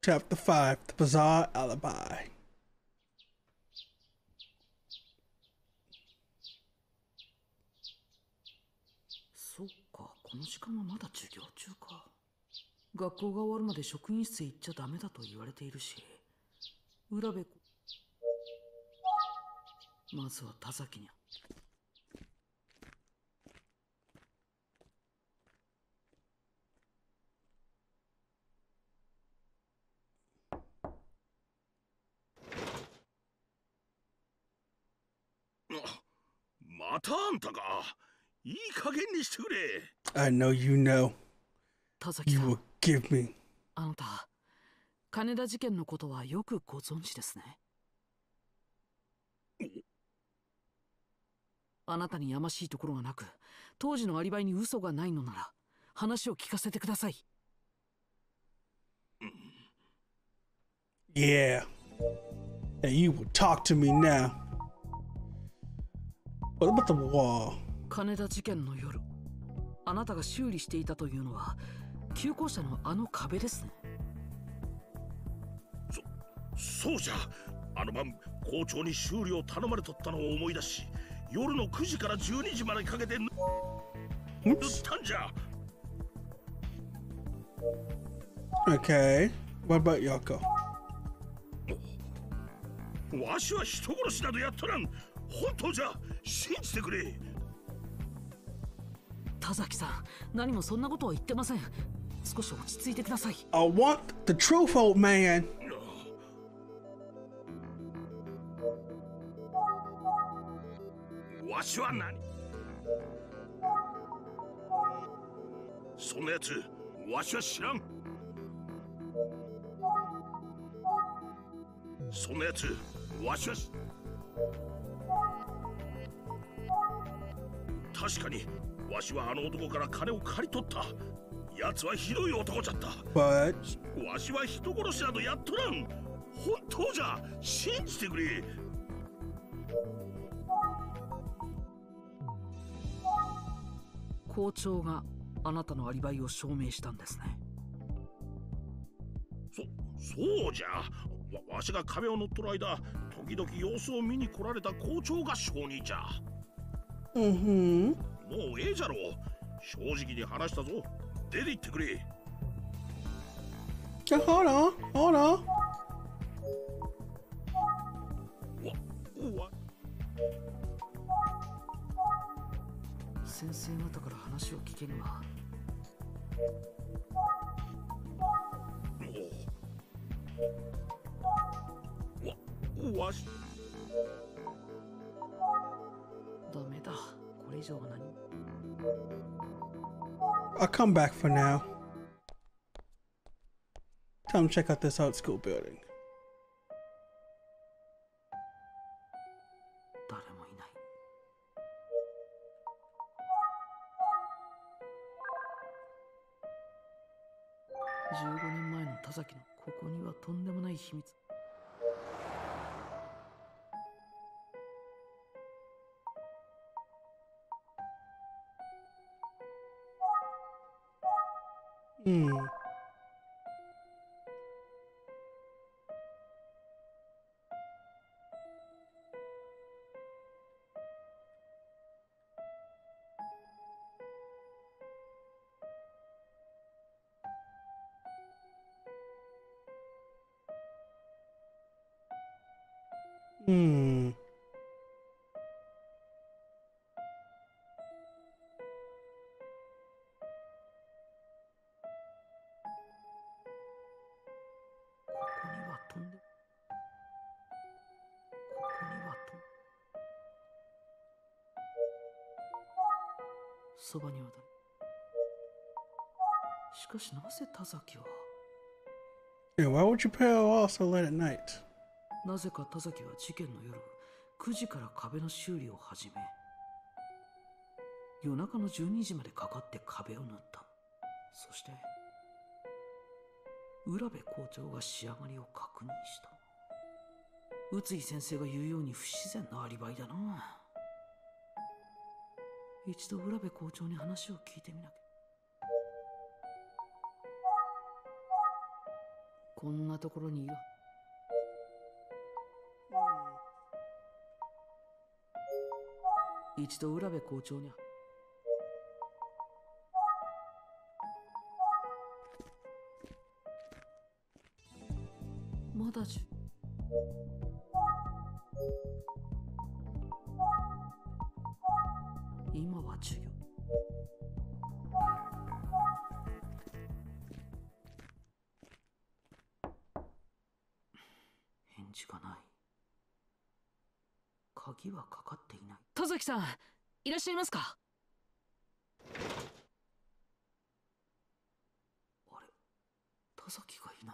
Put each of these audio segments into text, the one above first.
Chapter 5 The Bizarre Alibi. そっか、この時間はまだ授業中か。学校が終わるまで職員室へ行っちゃダメだと言われているし、浦部、まずは田崎に。 またあんたか。いい加減にしてくれ。 I know you know. 田崎 You さ will ん、 give me. あなた、金田事件のことはよくご存知ですね。あなたにやましいところがなく、当時のアリバイに嘘がないのなら、話を聞かせてください。 Yeah. And you will talk to me now. What about the wall? 金田事件の夜、あなたが修理していたというのは旧校舎のあの壁ですね。 そうじゃ。あの晩校長に修理を頼まれとったのを思い出し、夜の9時から12時までかけて塗ったんじゃ。 Okay. What about Yoko? わしは人殺しなどやっとらん。本当じゃ。信じてくれ。 田崎さん、何もそんなことは言ってません。少し落ち着いてください。 I want the truth, old man. わしは何、そんなやつわしは知らん。そんなやつわしは確かにわしはあの男から金を借り取った。奴はひどい男じゃった。 But わしは人殺しなどやっとらん。本当じゃ。信じてくれ。 校長があなたのアリバイを証明したんですね。 そうじゃ。わしが壁を乗っとる間、時々様子を見に来られた校長が証人じゃ。もうええじゃろう。正直に話したぞ。出て行ってくれ。 hold on, hold on. 先生方から話を聞けるわ。 わしダメだ。これ以上は何も。 I'll come back for now. Come check out this art school building. 誰もいない。15年前の田崎のここにはとんでもない秘密。ここにはとんで。ここにはとん。そばには誰。しかしなぜ田崎は。 Yeah, why would you pay off so late at night? なぜか田崎は事件の夜9時から壁の修理を始め、夜中の12時までかかって壁を塗った。そして浦部校長が仕上がりを確認した。宇津井先生が言うように不自然なアリバイだな。一度浦部校長に話を聞いてみなきゃ。 こんなところにいる。一度浦部校長にゃ。まだ今は授業。返事がない。鍵はかかっていない。田崎さん、いらっしゃいますか？あれ、田崎がいない。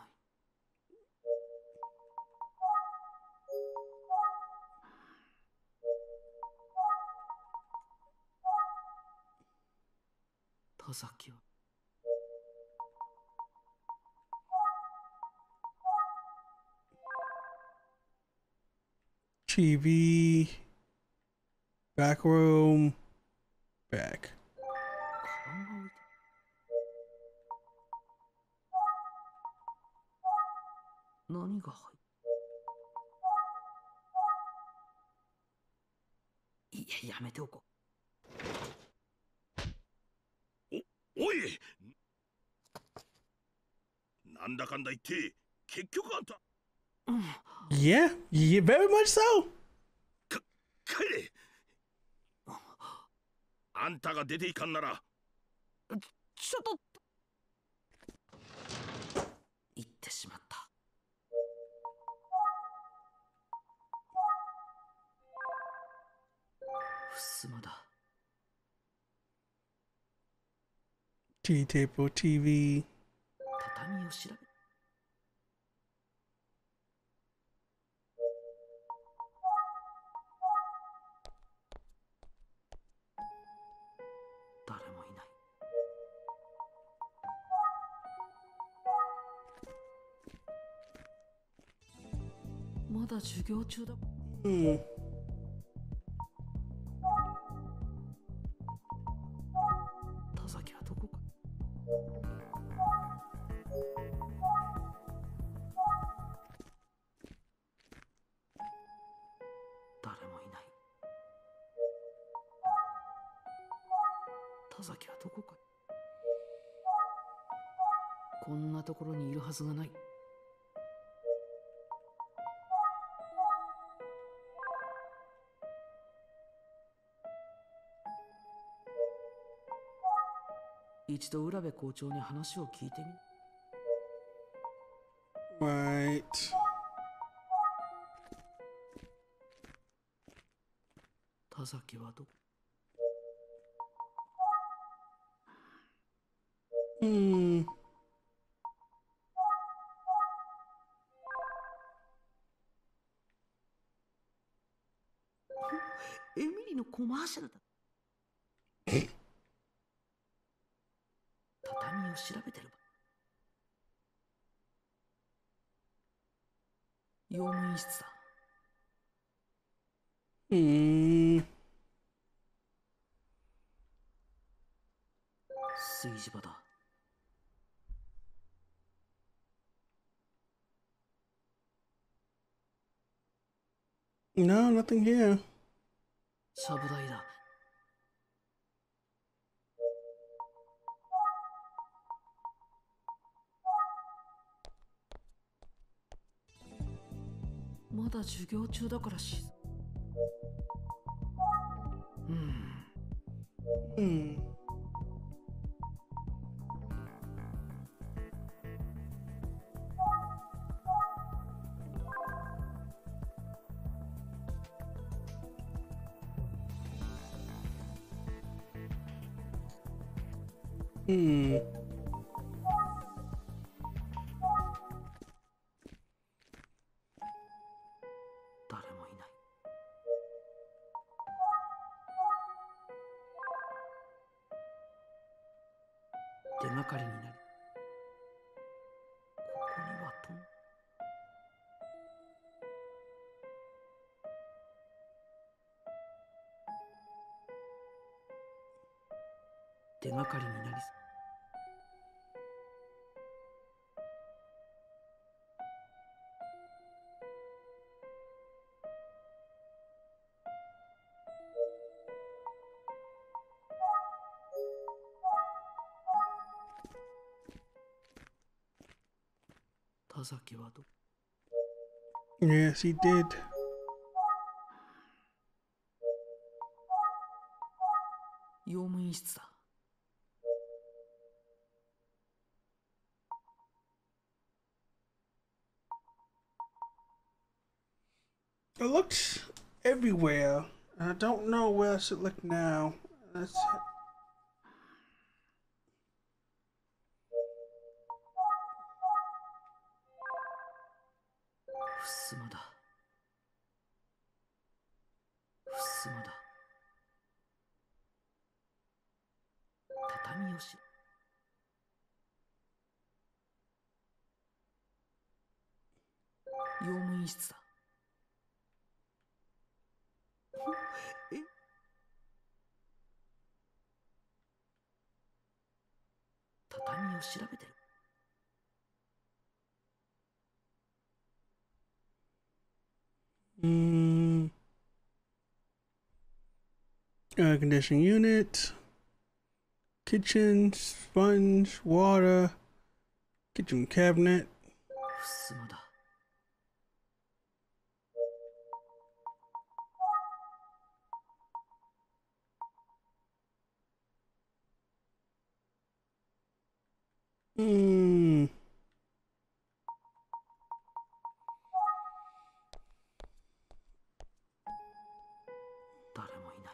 田崎は TV, back room, back. カバンが置いて。何が入っいや、やめておこおい、なんだかんだ言って結局あんたう。 Yeah, yeah, very much so. 帰れ。あんたが出ていかんならちょっと言ってしまった。襖だ。 Tea table, TV. 畳を調べ。誰もいない。まだ授業中だ。田崎はどこか。誰もいない。田崎はどこか。こんなところにいるはずがない。一度浦部校長に話を聞いてみ。 Right. 田崎はどこ。エミリのコマーシャルだ。畳を調べてるば。用務員室だ。炊事場だ。 No, nothing here. ちゃぶ台だ。まだ授業中だから誰もいない。手がかりになる。ここには手がかりになりそう。 田崎はど Yes, he did. 用務員室だ。 I looked everywhere. I don't know where I should look now. Let's... ふすまだ。ふすまだ。畳よし。用務員室だ。え、畳を調べてる。 Air conditioning unit, kitchen, sponge, water, kitchen cabinet. ふすまだ。誰もいない。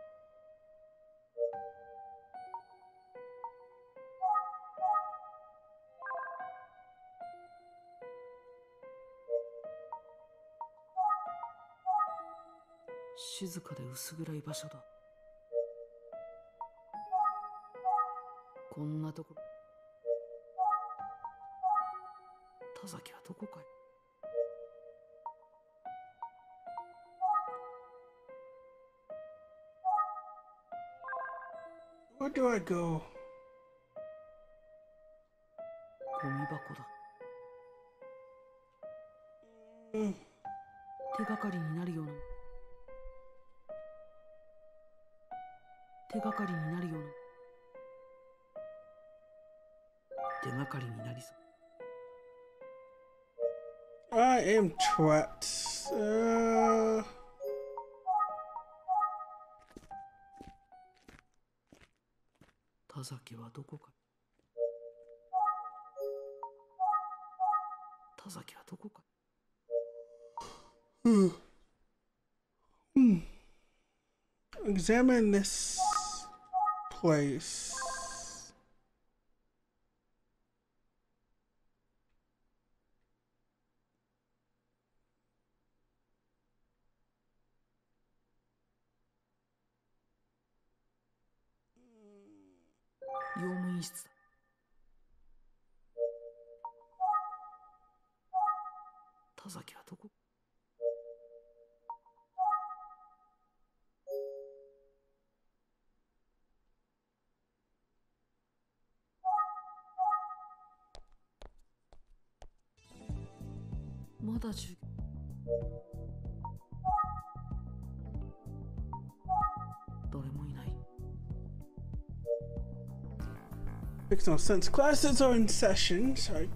静かで薄暗い場所だ。こんなところ。田崎はどこかへ。 Where do I go? ゴミ箱だ。手がかりになるような。手がかりになるような。手がかりになりそう。 I am trapped. 田崎はどこか。田崎はどこか。 Examine this place. .用務員室だ。田崎はどこ。まだ授業。誰もいない。 Makes no sense. Classes are in session, so I...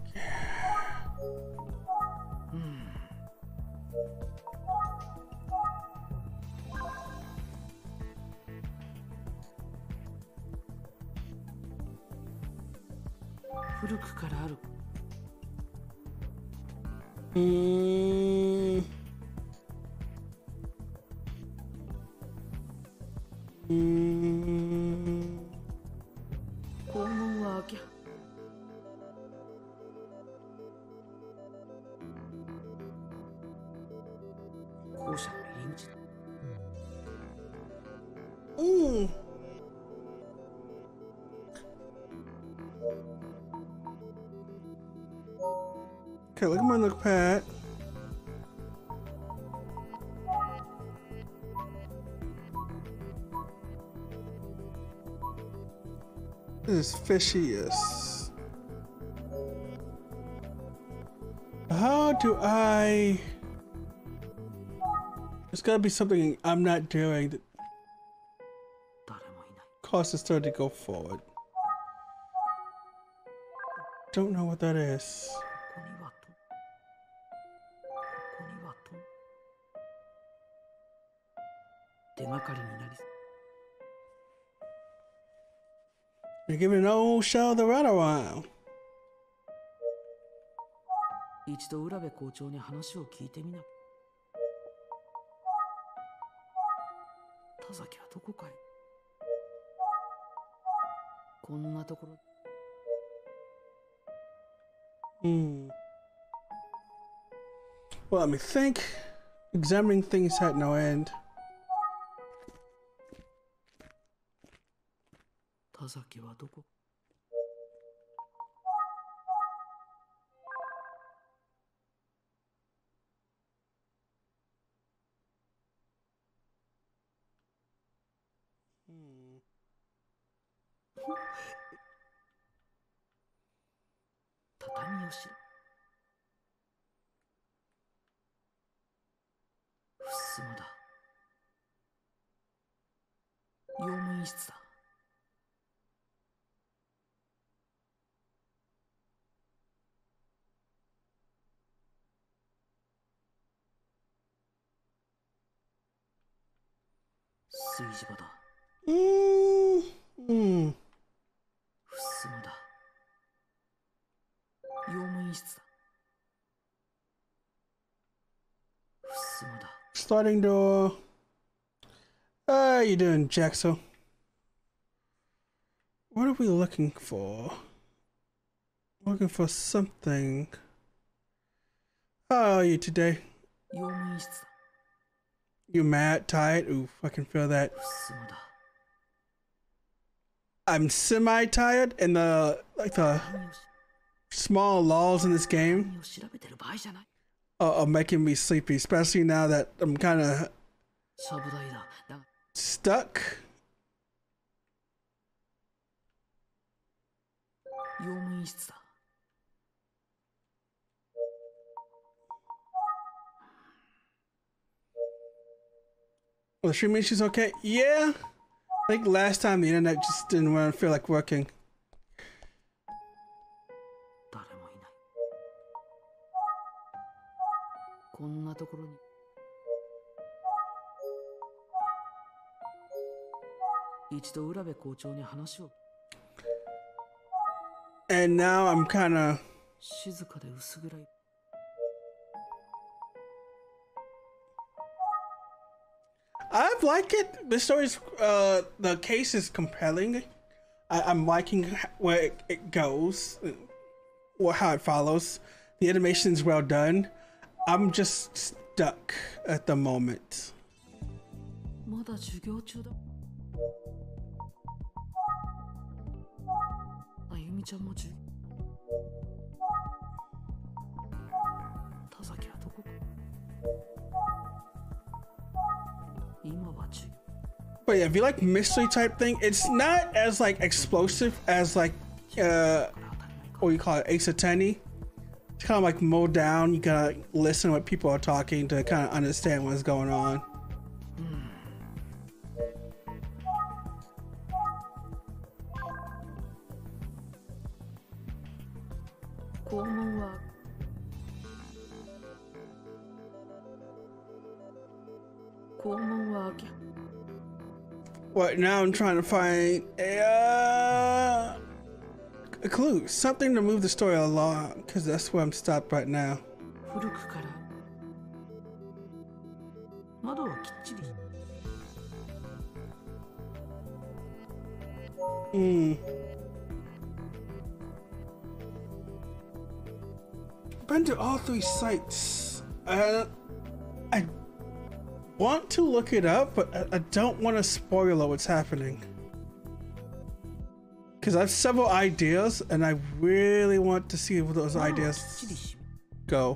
古くからある。校門は開け。校舎の入り口だ。 Okay, look at my notepad. This is fishiest. How do I... There's gotta be something I'm not doing that 誰もいない。 causes the story to go forward. Don't know what that is. ここにはと。 手がかりになり You're giving an old show the runaround. 一度浦部校長に話を聞いてみな。田崎はどこかへ。こんなところ。 Well, let me think. Examining things had no end. 田崎はどこ。畳をし。襖だ。用務員室だ。炊事場だ。襖だ。用務員室だ。襖だ。 Sliding door. How you doing, Jaxo? What are we looking for? Looking for something. How are you today? 用務員室だ。 You mad, tired? Oof, I can feel that. 襖だ。 I'm semi-tired, and the small lulls in this game 何を調べてる場合じゃない。 are making me sleepy, especially now that I'm kind of ちゃぶ台だ。だが stuck. 用務員室だ。 Well, she means she's okay. Yeah, I think last time the internet just didn't want to feel like working. 誰もいない。こんなところに。一度浦部校長に話を。 And now I'm kind of 静かで薄暗い。 I like it. The story's, the case is compelling. I'm liking where it goes, or how it follows. The animation's well done. I'm just stuck at the moment. まだ授業中だ。あゆみちゃんも授業。田崎はどこか。今は授業。 But yeah, if you like mystery type thing, it's not as like explosive as like what you call it, Ace Attorney. It's kind of like mowed down. You gotta listen to what people are talking to kind of understand what's going on. 校門は。校門は開け。 What now? I'm trying to find a clue, something to move the story along, because that's where I'm stopped right now. 古くから。窓はきっちり。 Been to all three sites. I want to look it up, but I don't want to spoil what's happening. Because I have several ideas, and I really want to see where those 窓はきっ ideas ちり閉め。 go.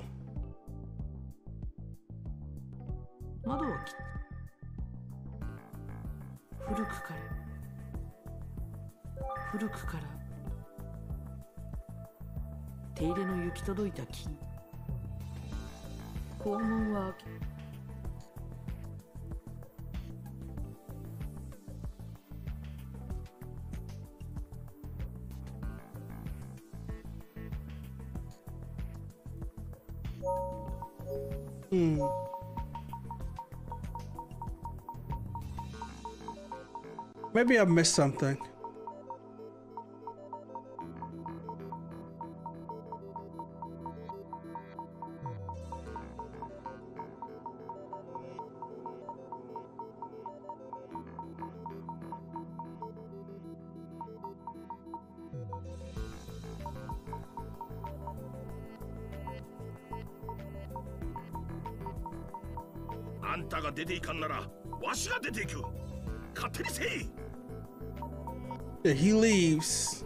窓はきっ古くから。古くから。手入れの行き届いた木。校門は開け。 校 Maybe I missed something. Yeah, he leaves.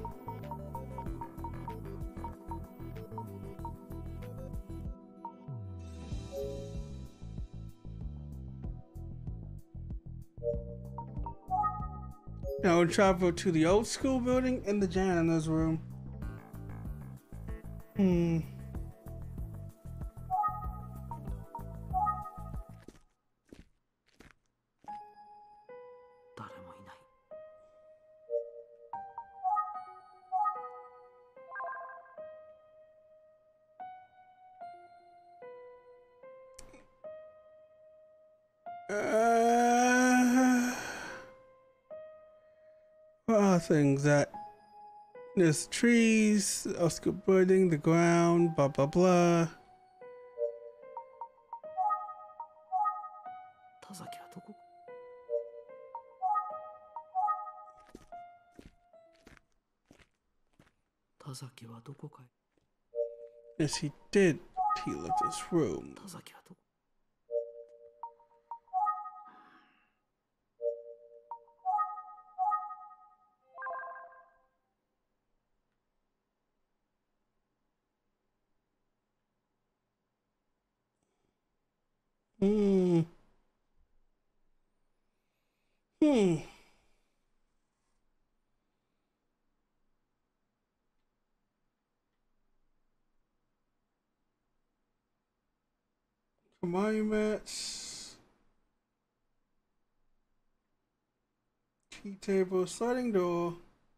Now we'll travel to the old school building in the janitor's room. 誰もいない。 Things that there's trees, old school building, the ground, blah blah blah. 田崎はどこ？田崎はどこかい？ Yes, he did. He left his room. 田崎はどこ？ Monuments. Key table, sliding door.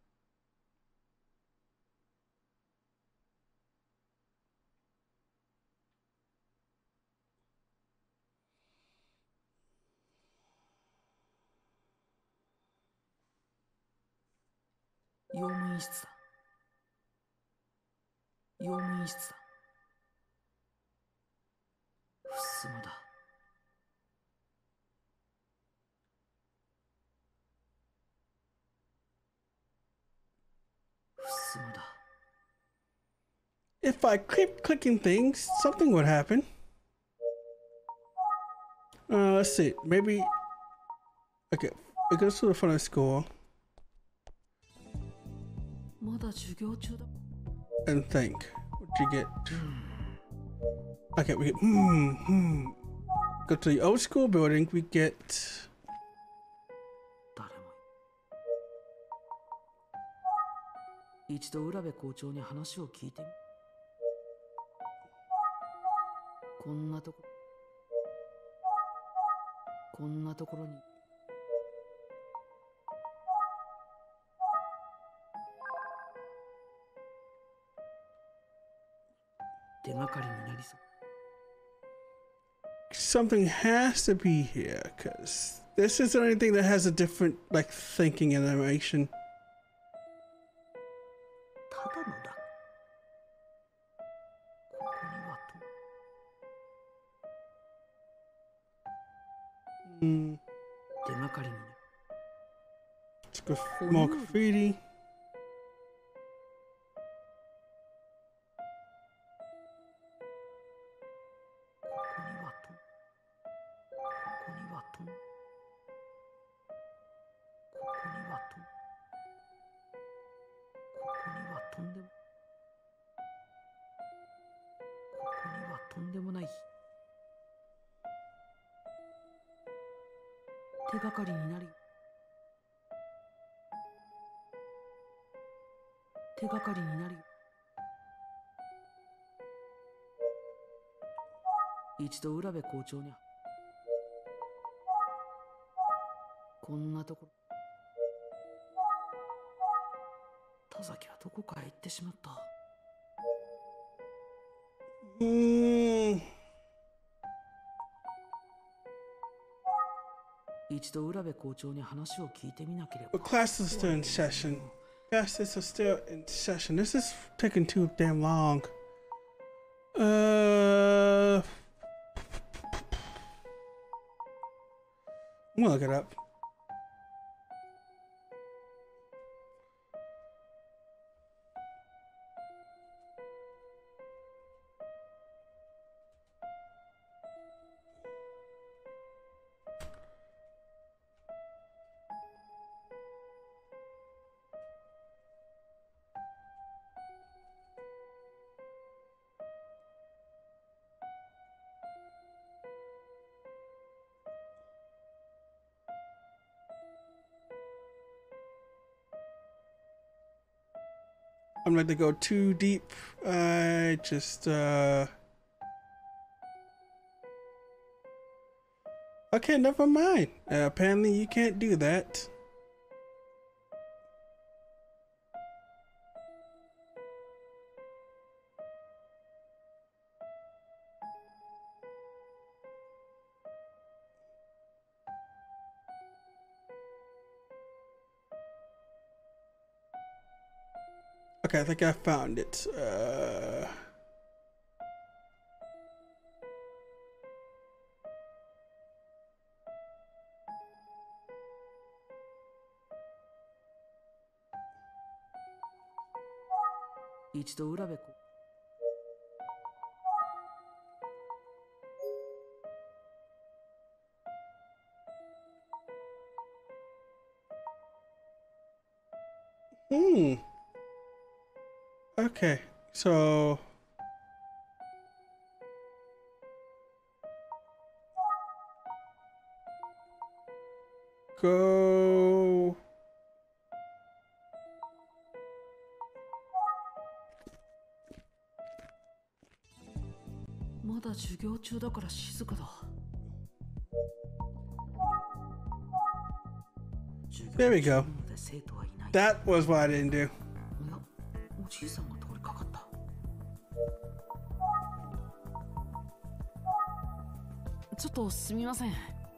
If I keep clicking things, something would happen. Let's see. Maybe. Okay, it goes to the front of the school. And think. What you get? Okay, we get. Go to the old school building. We get. 一度浦部校長に話を聞いてみ。こんなところに手がかりになりそう。 Something has to be here, because this isn't anything that has a different, like, thinking animation. ただのだ。ここにはと。手がかりになる。 Let's go more graffiti. 手がかりになるよ。手がかりになるよ。一度浦部校長にこんなところ。田崎はどこかへ行ってしまった。 一度浦部校長に話を聞いてみなければ。 But classes are still in session. Classes are still in session. This is taking too damn long. I'm gonna look it up. I'm not gonna go too deep. I just okay, never mind. Apparently you can't do that. Okay, I think I found it. Okay, so go. There we go. That was what I didn't do. おじいさんが通りかかった。ちょっとすみません。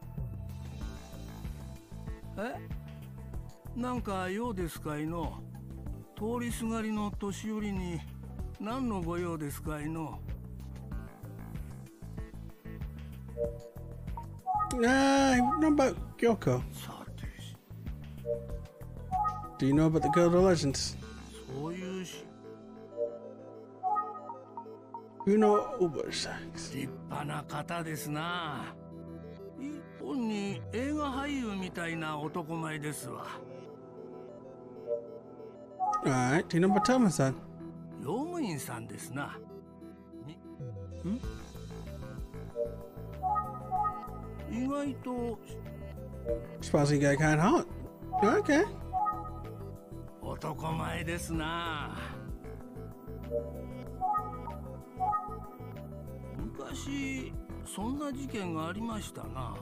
なんか用ですかいの。通りすがりの年寄りに何のご用ですかいの。 I know about Gyoko. さて、 Do you know about the Guild of Legends? そういうし You know Uber-san. 立派な方ですな。一本に映画俳優みたいな男前ですわ。 Alright, do you know about Tama-san? 用務員さんですな。意外と Supposing you got kind of hot. Okay. 男前ですな。昔そんな事件がありましたな。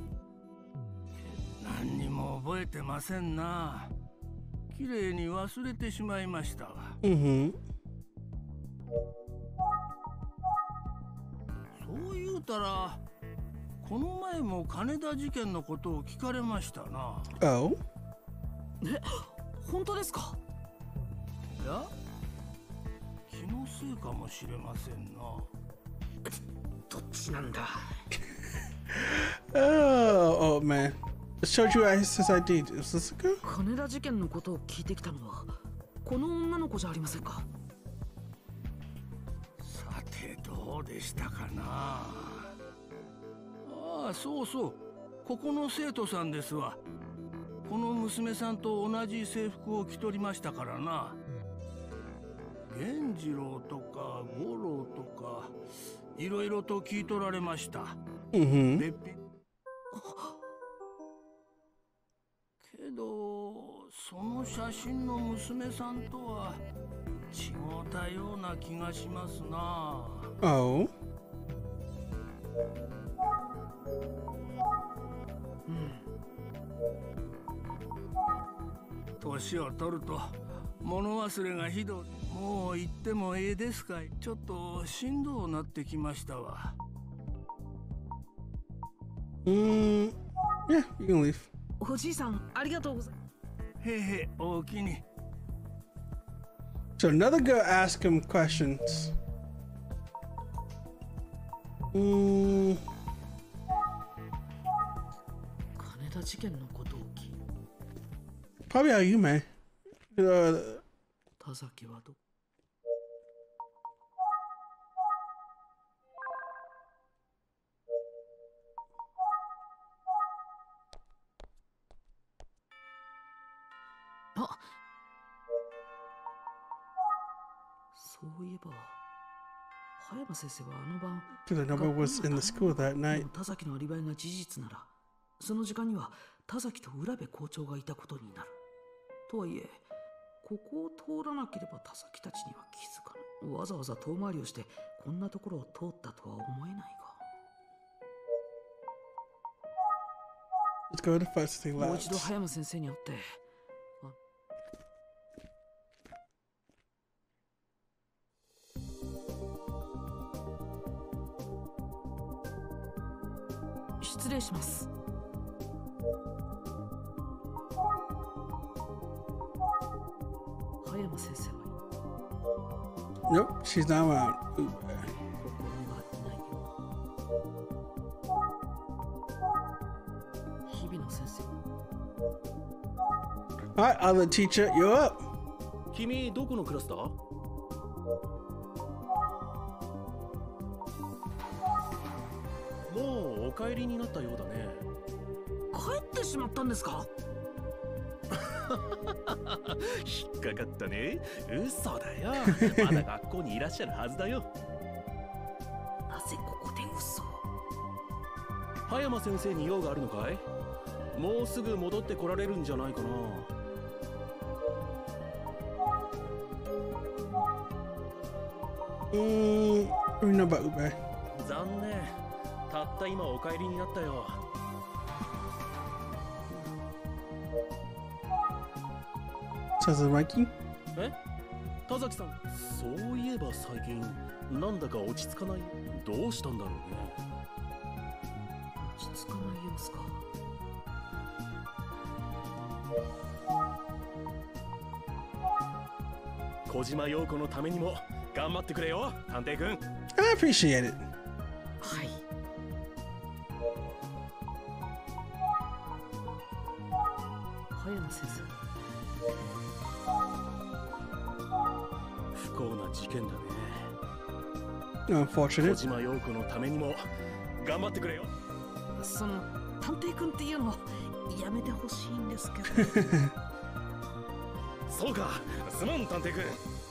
何にも覚えてませんな。きれいに忘れてしまいましたわ。 Mm-hmm. そう言うたら、この前も金田事件のことを聞かれましたな。 Oh? 本当ですか？ いや、気のせいかもしれませんな。 どっちなんだ。 Oh man. It showed you his ID. Is this a girl? 金田事件のことを聞いてきたのはこの女の子じゃありませんか？ さてどうでしたかな。ああ、そうそう、ここの生徒さんですわ。この娘さんと同じ制服を着とりましたからな。源次郎とか五郎とかいろいろと聞いとられました。 Mm-hmm. べっぴんけどその写真の娘さんとは違ったような気がしますな。 Oh? 年を取ると物忘れがひどい。もう言ってもええですかい。ちょっとしんどうなってきましたわ。 Yeah, you can leave. おじいさん、ありがとうございます。 へいへい、おおきに。 So another girl asked him questions. Mm, 金田事件のことを聞い probably how you may. 田崎はどあ、そういえば葉山先生はあの晩 Because I never was in the school that night. 田崎のアリバイが事実ならその時間には田崎と浦部校長がいたことになる。とはいえここを通らなければ田崎たちには気づかぬ。わざわざ遠回りをしてこんなところを通ったとは思えないが。 Let's go to Fussy もう一度 Labs. 葉山先生に会って失礼します。葉山先生は Nope, she's not around. Ooh. ここにはいないよ。日比野先生 Alright, other teacher, you're up. 君どこのクラスだ？もうお帰りになったようだね。 帰ってしまったんですか？ 引っかかったね。嘘だよ。まだ学校にいらっしゃるはずだよ。 なぜここで嘘？ 葉山先生に用があるのかい？もうすぐ戻ってこられるんじゃないかな。 We know about Ube. 残念。たった今お帰りになったよ。 Says the Mikey. え？田崎さん。そういえば最近なんだか落ち着かない。どうしたんだろうね。 落ち着かない様子か。 小島陽子のためにも頑張ってくれよ、探偵くん。 I appreciate it. はい。葉山先生。 不幸な事件だね。小 Unfortunate. 島陽子のためにも頑張ってくれよ。 その探偵くんっていうのやめてほしいんですけど。 そうか、すまん探偵くん。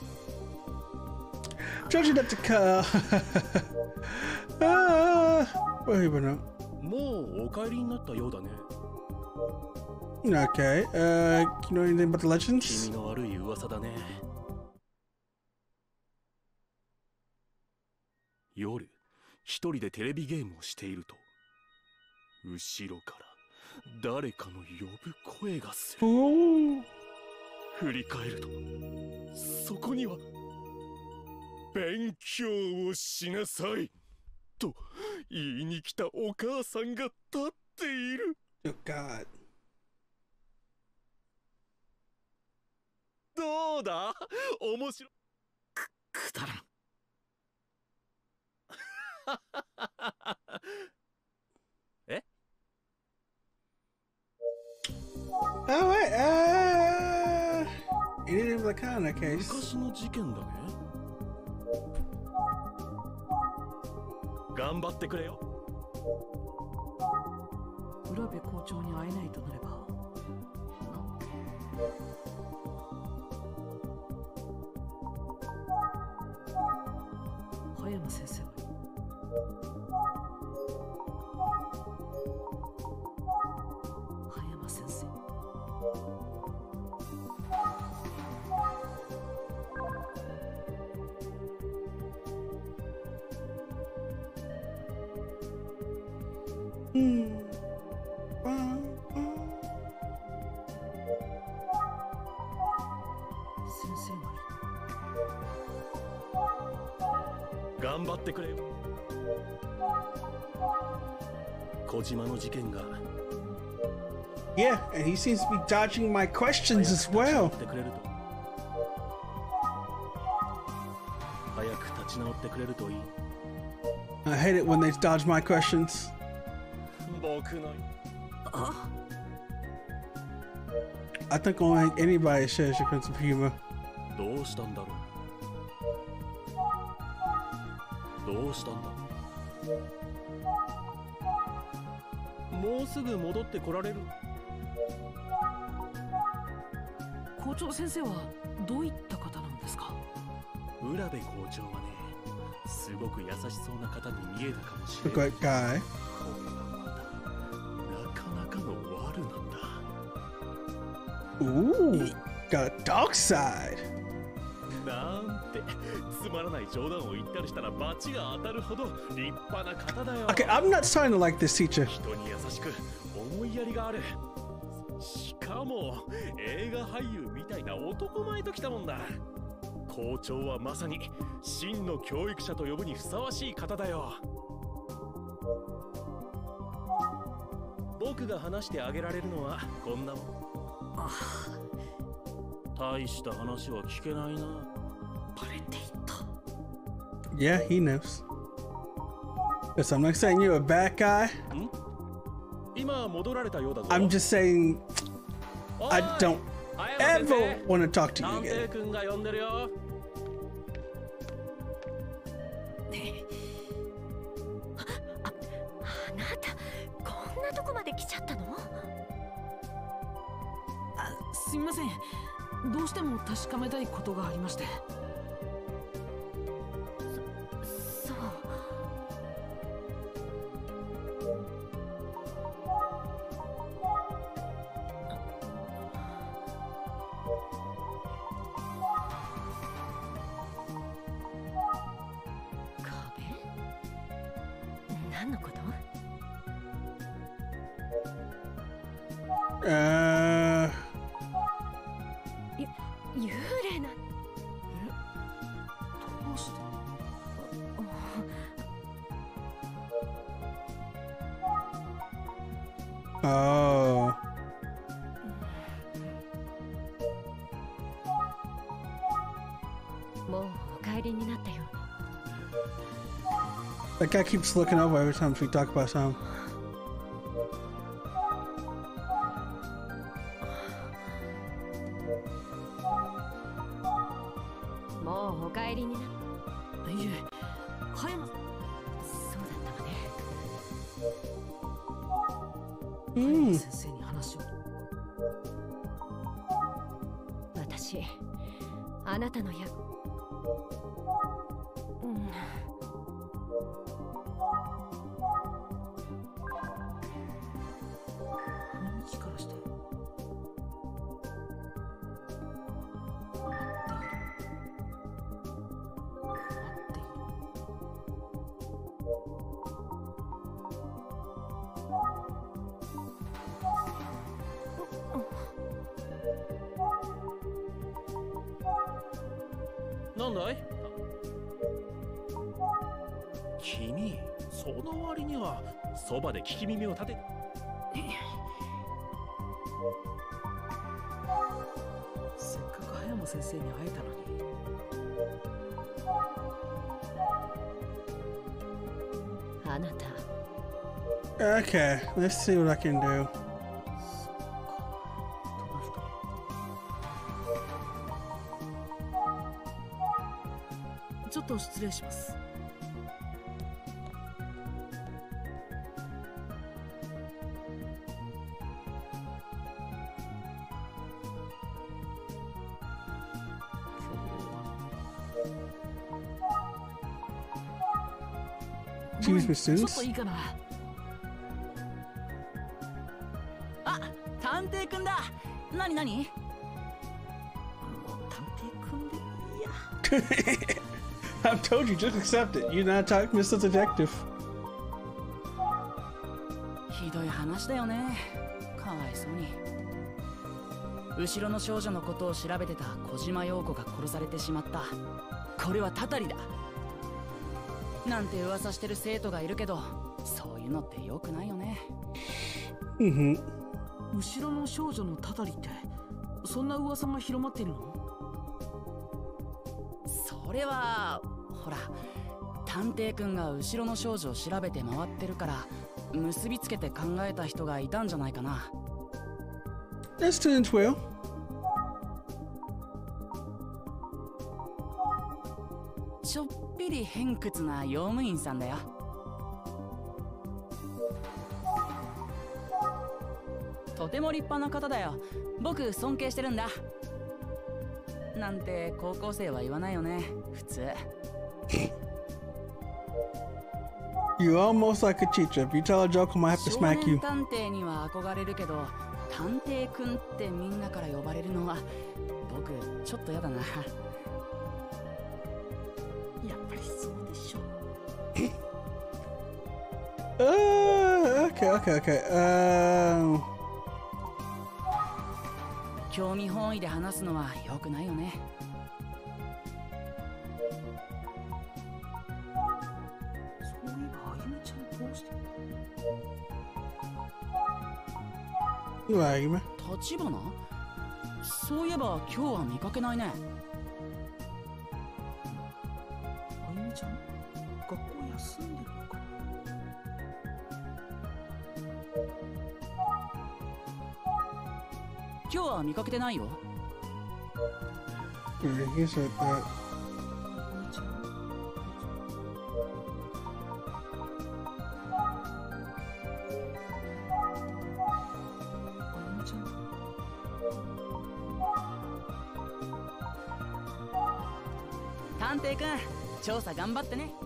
Judging up to car. Where you been at? もうお帰りになったようだね。 Okay. You know anything about the legends? 君の悪い噂だね。夜、一人でテレビゲームをしていると、後ろから誰かの呼ぶ声がする。 Ooh. 振り返ると、そこには勉強をしなさいと言いに来たお母さんが立っている。 Oh God. どうだ、面白い。 くだらん。 え？ Alright, anything of the kind of case. 昔の事件だね。頑張ってくれよ。 浦部校長に会えないとなれば葉山先生は葉山先生先生がいる。 頑張ってくれよ。小島の事件が Yeah, and he seems to be dodging my questions as well. 早く立ち直ってくれるといい。 I hate it when they dodge my questions. 僕の I think only anybody shares your sense of humor. どうしたんだろう。どうしたんだ。もうすぐ戻ってこられる。 校長先生はどういった方なんですか？ 浦部校長はね、すごく優しそうな方に見えたかもし A れない。 great guy. これはまたなかなかの悪なんだ。 Ooh, got a dark side. なんてつまらない冗談を言ったりしたら罰が当たるほど立派な方だよ。 Okay, I'm not starting to like this teacher. 人に優しく思いやりがある。しかも映画俳優みたいな男前ときたもんだ。校長はまさに真の教育者と呼ぶにふさわしい方だよ。僕が話してあげられるのはこんなもん。大した話は聞けないな。 バレていた。 Yeah, he knows. Listen, I'm not saying you're a bad guy. 今戻られたようだぞ。 I'm just saying おい I don't 早山先 ever 生 want to talk to you 探 again. 偵くんが呼んでるよ。 あなたこんなとこまで来ちゃったの？ すみません。どうしても確かめたいことがありまして。 そう。壁？何のこと？幽霊なん？ どうして？ Oh. もうお帰りになったよ。 That guy keeps looking over every time we talk about something. もうお帰りになった。 いえ、葉山。 そうだったわね。 先生に話を。 私、あなたの役。 雰囲気からして。 なんだい？君、その割にはそばで聞き耳を立て。 せっかく葉山先生に会えたのに。 あなた。 Okay, let's see what I can do. ちょっと失礼します。 Excuse me, ちょっ students. といいかな。 あ、探偵くんだ。なになに？ 探偵くんでいいや。 I've told you, just accept it. You're not talking, Mr. Detective. ひどい話だよね。かわいそうに。後ろの少女のことを調べてた小島陽子が殺されてしまった。これはたたりだ。なんて噂してる生徒がいるけど、そういうのって良くないよね。 後ろの少女のたたりってそんな噂が広まっているの？ それはほら、探偵くんが後ろの少女を調べて回ってるから結びつけて考えた人がいたんじゃないかな。 That's Student's Will. ちょっぴり偏屈な用務員さんだよ。とても立派な方だよ。僕尊敬してるんだ。なんて高校生は言わないよね、普通。 You almost like a teacher. If you tell a joke, I might have to 少 smack 年 you. 探偵には憧れるけど、探偵くんってみんなから呼ばれるのは僕ちょっとやだな。やっぱりそうでしょ。 Okay. 興味本位で話すのは良くないよね。 そういえばあゆみちゃんどうして？ 立花？そういえば今日は見かけないね。 あゆみちゃん学校休んでるのかな？ 今日は見かけてないよ。 He said that. 探偵くん、調査頑張ってね。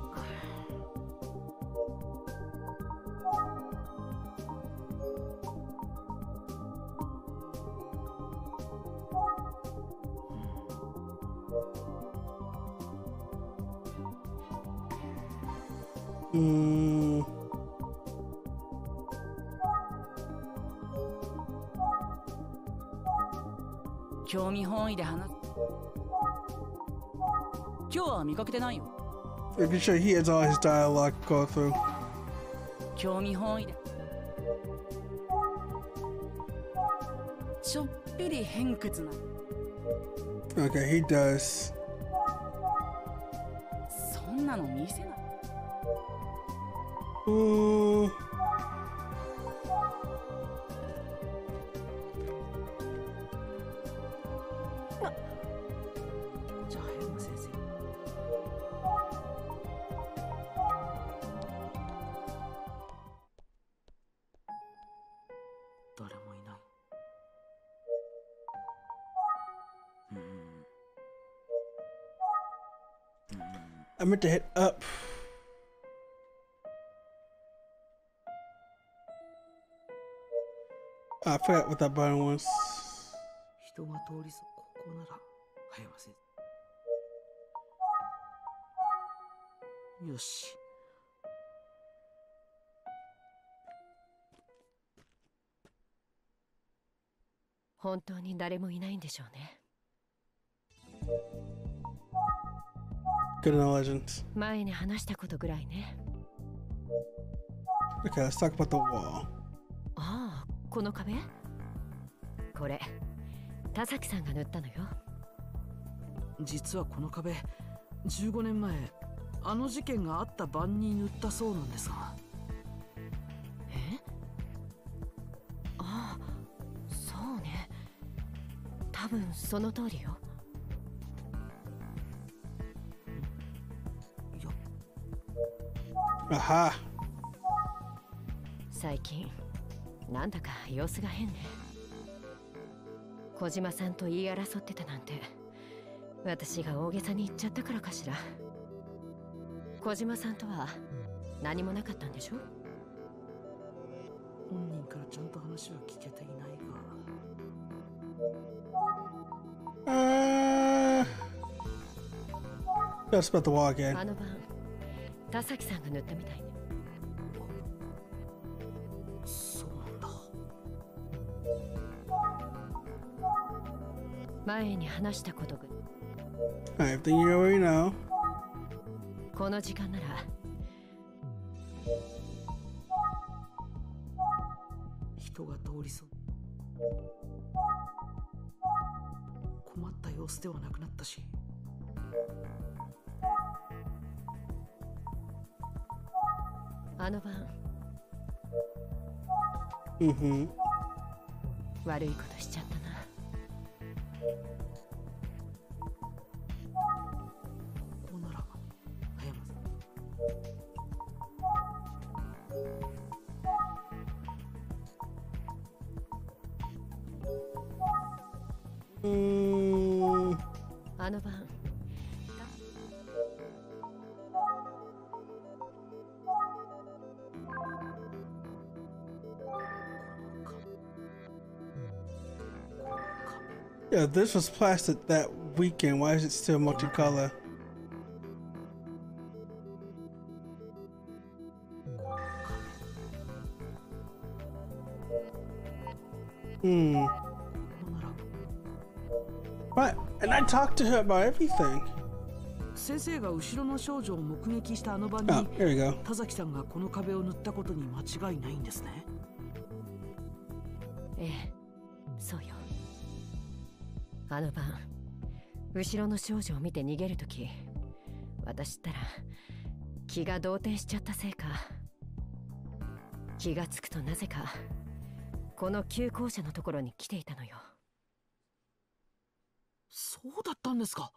興味本位で話す。今日は見かけてないよ。 If you show, he has all his dialogue go through. 興味本位で。ちょっぴり偏屈な。 Okay, he does. そんなの見せない。 じゃあ早山先生。誰もいない。 I meant to hit up. I forgot what that button was. 人が通りそう。ここなら早山先生。よし。 本当に誰もいないんでしょうね。 Good intelligence. 前に話したことぐらいね。 Okay, let's talk about the wall. ああ、この壁？これ、田崎さんが塗ったのよ。 実はこの壁、15年前、あの事件があった晩に塗ったそうなんですが。 え？ああ、そうね。多分その通りよ。 Aha. 最近なんだか様子が変ね。小島さんと言い争ってたなんて私が大げさに言っちゃったからかしら。小島さんとは何もなかったんでしょ？ 本人からちゃんと話は聞けていないが。 That's about the wall again. あの晩田崎さんが塗ったみたいね。 そうなんだ。 前に話したことぐ。 Everything you already know. この時間なら人人が通りそう。困った様子ではなくなったし。 あの晩悪いことしちゃったな。 ここなら葉山さん。 あの晩 Yeah, this was plastered that weekend. Why is it still multicolor? Right, and I talked to her about everything. 先生が後ろの少女を目撃したあの晩に、 Oh, here we go. 田崎さんがこの壁を塗ったことに間違いないんですね。 ええ、そうよ。あの晩後ろの少女を見て逃げるとき、私ったら気が動転しちゃったせいか、気がつくとなぜかこの旧校舎のところに来ていたのよ。 そうだったんですか。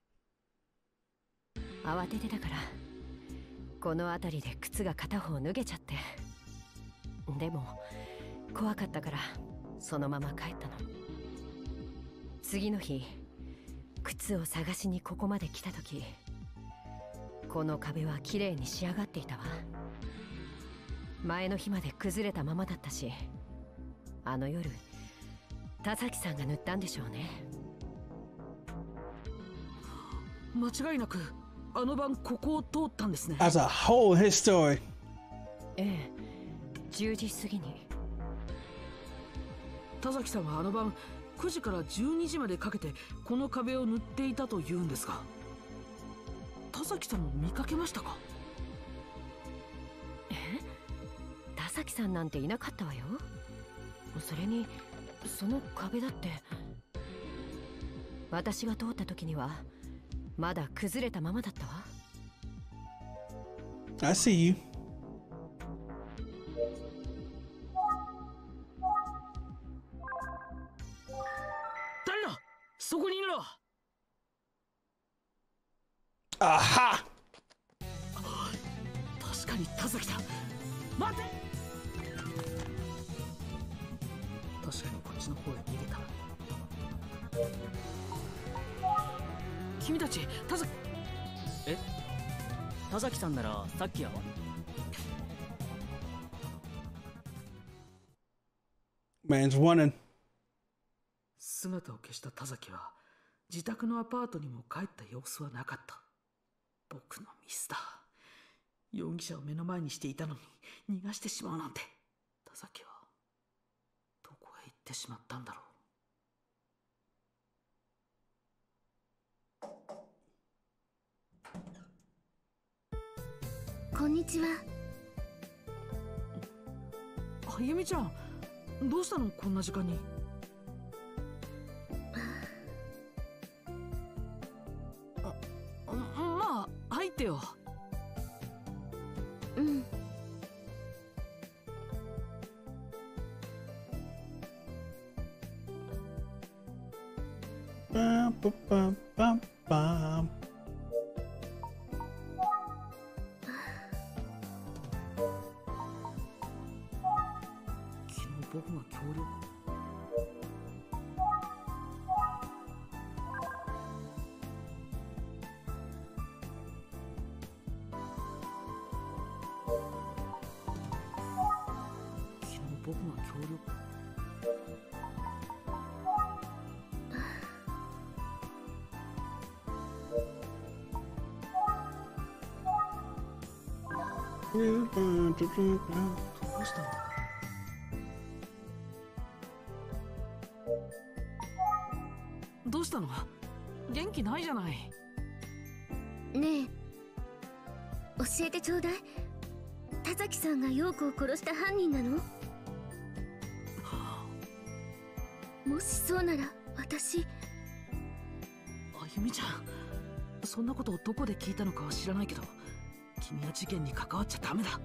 慌ててたからこの辺りで靴が片方脱げちゃって、でも怖かったからそのまま帰ったの。次の日靴を探しにここまで来た時、この壁は綺麗に仕上がっていたわ。前の日まで崩れたままだったし、あの夜田崎さんが塗ったんでしょうね。 間違いなくあの晩ここを通ったんですね。 As a whole, his story. ええ、10時過ぎに。 田崎さんはあの晩9時から12時までかけてこの壁を塗っていたというんですが、田崎さんも見かけましたか。 え、田崎さんなんていなかったわよ。それにその壁だって私が通った時にはまだ崩れたままだったわ。 I see you. 誰だ、そこにいるの。 Aha! 確かに田崎さん。待て。確かにこっちの方へ逃げた。君たち田崎。 え、田崎さんならさっきは。 Man's running. 姿を消した田崎は自宅のアパートにも帰った様子はなかった。僕のミスだ。容疑者を目の前にしていたのに逃がしてしまうなんて。田崎はどこへ行ってしまったんだろう。こんにちは。 あゆみちゃん、どうしたのこんな時間に。まあ入ってよ。 うん。 Bum, bum, bum, bum, bum. 昨日僕が協力。僕が協力。どうしたの。どうしたの。元気ないじゃない。 ねえ、教えてちょうだい。田崎さんが陽子を殺した犯人なの？ もしそうなら私。 あゆみちゃん、そんなことをどこで聞いたのかは知らないけど、君は事件に関わっちゃダメだ。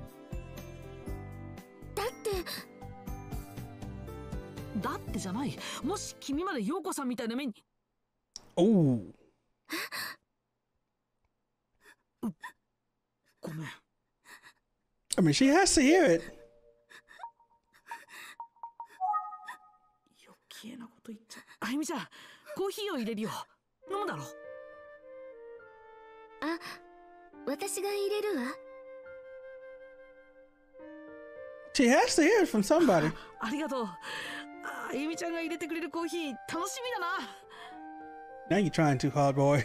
だってじゃない。もし君まで陽子さんみたいな目に。 おお。 ごめん。 I mean, she has to hear it. 余計なこと言っちゃう。あゆみちゃん、コーヒーを入れるよ。飲むだろ。 あ、私が入れるわ。 She has to hear it from somebody. ありがとう。あゆみちゃんが入れてくれるコーヒー楽しみだな。 Now you're trying too hard, boy.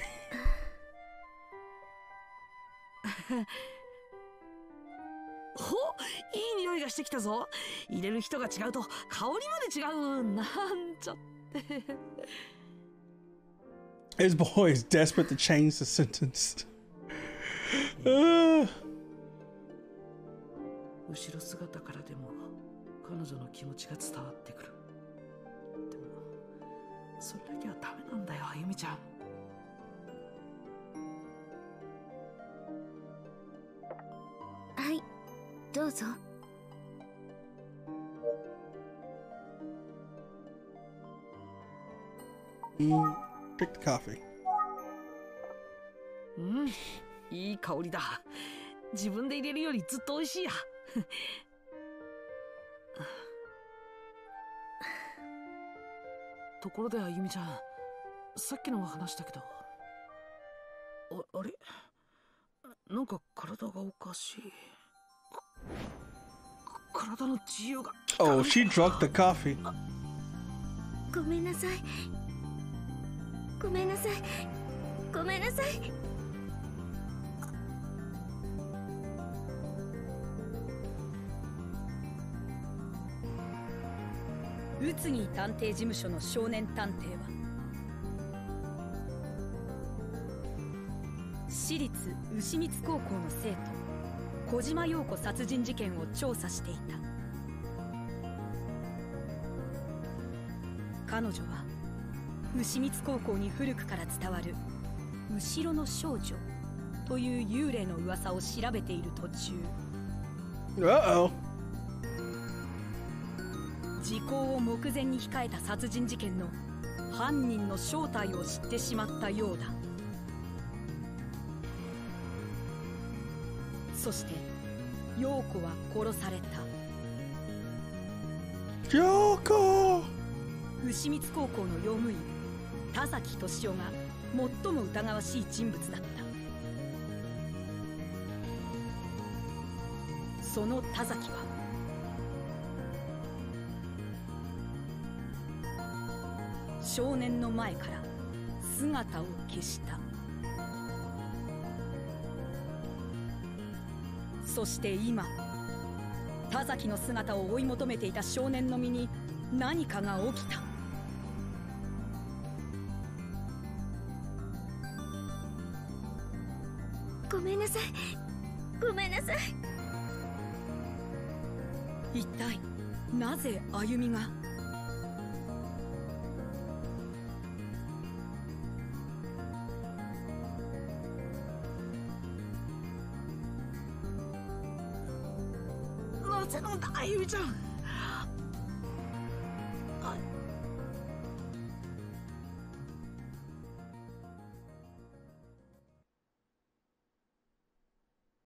ほ、いい匂いがしてきたぞ。入れる人が違うと香りまで違う。なんちゃって。 His boy is desperate to change the sentence. 後ろ姿からでも彼女の気持ちが伝わってくる。でもそれだけはダメなんだよ、あゆみちゃん。 はい、どうぞ。 Drink the coffee. うん、いい香りだ。自分で入れるよりずっと美味しいや。ところであゆみちゃん、さっきの話だけど、あれなんか体がおかしい。体の自由が。 Oh, she drunk the coffee. ごめんなさい。ごめんなさい。ごめんなさい。 宇津木探偵事務所の少年探偵は私立牛光高校の生徒小島陽子殺人事件を調査していた。彼女は牛光高校に古くから伝わる後ろの少女という幽霊の噂を調べている途中、 Uh-oh. 時効を目前に控えた殺人事件の犯人の正体を知ってしまったようだ。そして陽子は殺された。 Yoko! 牛光高校の用務員田崎俊夫が最も疑わしい人物だった。その田崎は少年の前から姿を消した。そして今、田崎の姿を追い求めていた少年の身に何かが起きた。 ごめんなさい。ごめんなさい。 一体なぜあゆみが。 なぜなんだ、あゆみちゃん。